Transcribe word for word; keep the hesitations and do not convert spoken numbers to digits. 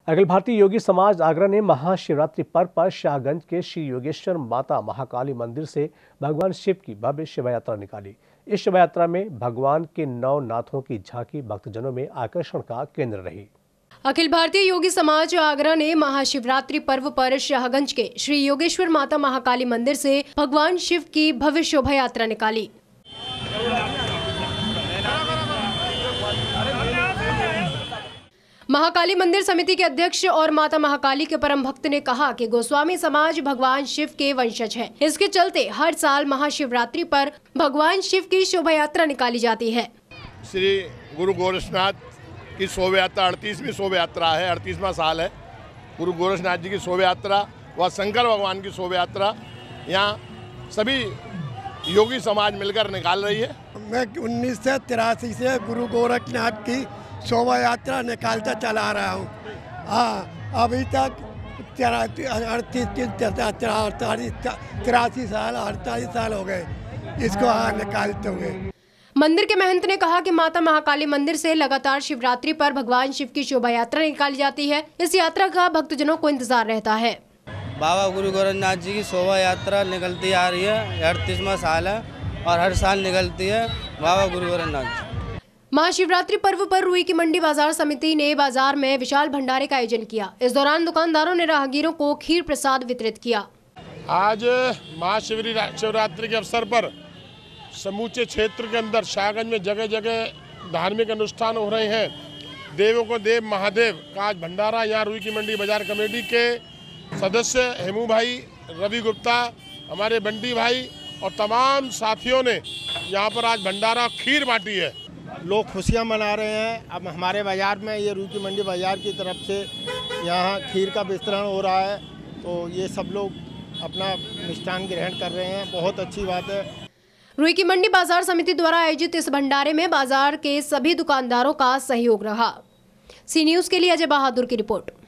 अखिल भारतीय योगी समाज आगरा ने महाशिवरात्रि पर्व पर शाहगंज के श्री योगेश्वर माता महाकाली मंदिर से भगवान शिव की भव्य शोभा यात्रा निकाली। इस शोभा यात्रा में भगवान के नौ नाथों की झांकी भक्तजनों में आकर्षण का केंद्र रही। अखिल भारतीय योगी समाज आगरा ने महाशिवरात्रि पर्व पर शाहगंज के श्री योगेश्वर माता महाकाली मंदिर से भगवान शिव की भव्य शोभा यात्रा निकाली। महाकाली मंदिर समिति के अध्यक्ष और माता महाकाली के परम भक्त ने कहा कि गोस्वामी समाज भगवान शिव के वंशज है। इसके चलते हर साल महाशिवरात्रि पर भगवान शिव की शोभा यात्रा निकाली जाती है। श्री गुरु गोरक्षनाथ की शोभा यात्रा अड़तीसवीं शोभा यात्रा है, अड़तीसवां साल है। गुरु गोरक्षनाथ जी की शोभा यात्रा व शंकर भगवान की शोभा यात्रा यहाँ सभी योगी समाज मिलकर निकाल रही है। मैं उन्नीस सौ तिरासी से गुरु गोरक्षनाथ की शोभा यात्रा निकालता चला रहा हूँ। हाँ, अभी तक अड़तीस तिरासी साल अड़तालीस साल हो गए इसको हाँ निकालते हुए। मंदिर के महंत ने कहा कि माता महाकाली मंदिर से लगातार शिवरात्रि पर भगवान शिव की शोभा यात्रा निकाली जाती है। इस यात्रा का भक्तजनों को इंतजार रहता है। बाबा गुरु गोरक्षनाथ जी की शोभा यात्रा निकलती आ रही है, अड़तीसवां साल है और हर साल निकलती है बाबा गुरु गोरक्षनाथ जी। महाशिवरात्रि पर्व पर रुई की मंडी बाजार समिति ने बाजार में विशाल भंडारे का आयोजन किया। इस दौरान दुकानदारों ने राहगीरों को खीर प्रसाद वितरित किया। आज महाशिवरात्रि के अवसर पर समूचे क्षेत्र के अंदर शाहगंज में जगह जगह धार्मिक अनुष्ठान हो रहे हैं। देवों को देव महादेव का आज भंडारा यहाँ रुई की मंडी बाजार कमेटी के सदस्य हेमू भाई, रवि गुप्ता, हमारे बंटी भाई और तमाम साथियों ने यहाँ पर आज भंडारा खीर बांटी है। लोग खुशियाँ मना रहे हैं। अब हमारे बाज़ार में ये रुई की मंडी बाज़ार की तरफ से यहाँ खीर का वितरण हो रहा है, तो ये सब लोग अपना मिष्ठान ग्रहण कर रहे हैं। बहुत अच्छी बात है। रुई की मंडी बाजार समिति द्वारा आयोजित इस भंडारे में बाजार के सभी दुकानदारों का सहयोग रहा। सी न्यूज़ के लिए अजय बहादुर की रिपोर्ट।